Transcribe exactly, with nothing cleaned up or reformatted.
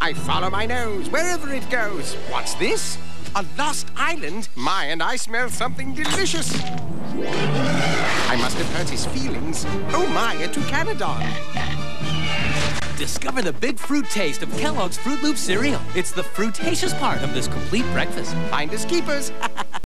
I follow my nose wherever it goes. What's this? A lost island? My, and I smell something delicious. I must have hurt his feelings. Oh my, a toucanodon. Discover the big fruit taste of Kellogg's Fruit Loop cereal. It's the fruitaceous part of this complete breakfast. Finders keepers.